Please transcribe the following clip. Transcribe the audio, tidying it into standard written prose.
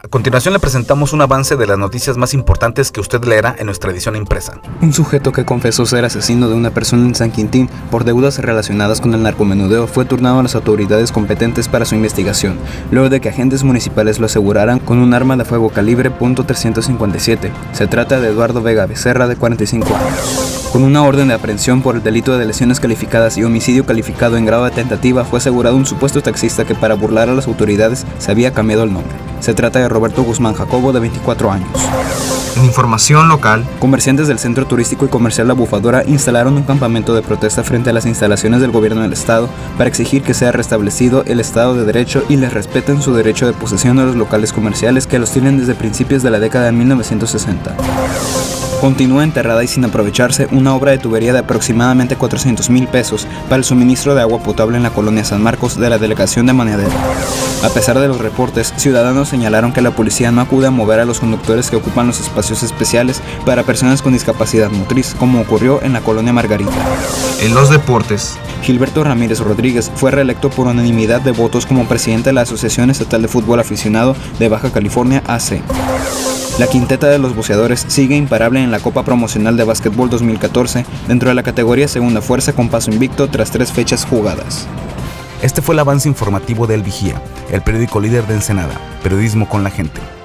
A continuación le presentamos un avance de las noticias más importantes que usted leerá en nuestra edición impresa. Un sujeto que confesó ser asesino de una persona en San Quintín por deudas relacionadas con el narcomenudeo fue turnado a las autoridades competentes para su investigación, luego de que agentes municipales lo aseguraran con un arma de fuego calibre .357. Se trata de Eduardo Vega Becerra, de 45 años. Con una orden de aprehensión por el delito de lesiones calificadas y homicidio calificado en grado de tentativa, fue asegurado un supuesto taxista que, para burlar a las autoridades, se había cambiado el nombre. Se trata de Roberto Guzmán Jacobo, de 24 años. En información local, comerciantes del centro turístico y comercial La Bufadora instalaron un campamento de protesta frente a las instalaciones del gobierno del estado para exigir que sea restablecido el Estado de Derecho y les respeten su derecho de posesión de los locales comerciales que los tienen desde principios de la década de 1960. Continúa enterrada y sin aprovecharse una obra de tubería de aproximadamente 400,000 pesos para el suministro de agua potable en la colonia San Marcos de la delegación de Maneadero. A pesar de los reportes, ciudadanos señalaron que la policía no acude a mover a los conductores que ocupan los espacios especiales para personas con discapacidad motriz, como ocurrió en la colonia Margarita. En los deportes, Gilberto Ramírez Rodríguez fue reelecto por unanimidad de votos como presidente de la Asociación Estatal de Fútbol Aficionado de Baja California, AC. La quinteta de los boxeadores sigue imparable en la Copa Promocional de Básquetbol 2014 dentro de la categoría Segunda Fuerza con paso invicto tras 3 fechas jugadas. Este fue el avance informativo de El Vigía, el periódico líder de Ensenada, periodismo con la gente.